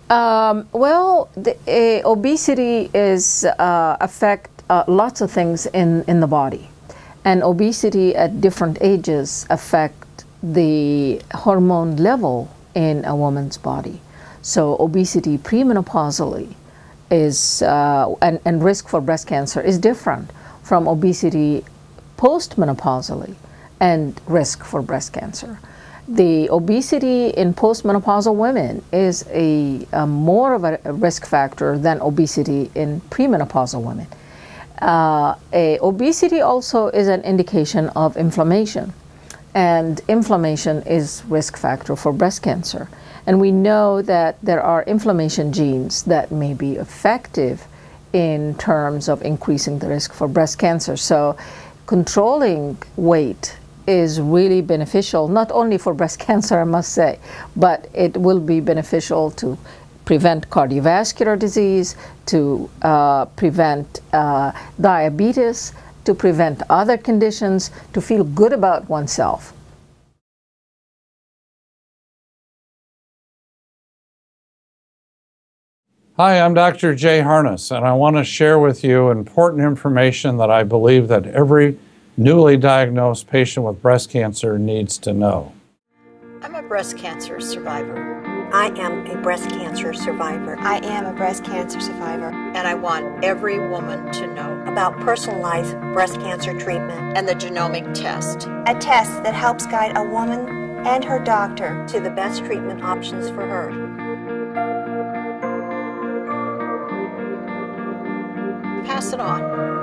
Obesity is affect lots of things in the body, and obesity at different ages affect the hormone level in a woman's body. So obesity premenopausally is and risk for breast cancer is different from obesity postmenopausally and risk for breast cancer. The obesity in postmenopausal women is a more of a risk factor than obesity in premenopausal women. Obesity also is an indication of inflammation, and inflammation is risk factor for breast cancer. And we know that there are inflammation genes that may be effective in terms of increasing the risk for breast cancer. So controlling weight is really beneficial, not only for breast cancer, I must say, but it will be beneficial to prevent cardiovascular disease, to prevent diabetes, to prevent other conditions, to feel good about oneself. Hi, I'm Dr. Jay Harness, and I want to share with you important information that I believe that every newly diagnosed patient with breast cancer needs to know. I'm a breast cancer survivor. I am a breast cancer survivor. I am a breast cancer survivor. And I want every woman to know about personalized breast cancer treatment and the genomic test. A test that helps guide a woman and her doctor to the best treatment options for her. Pass it on.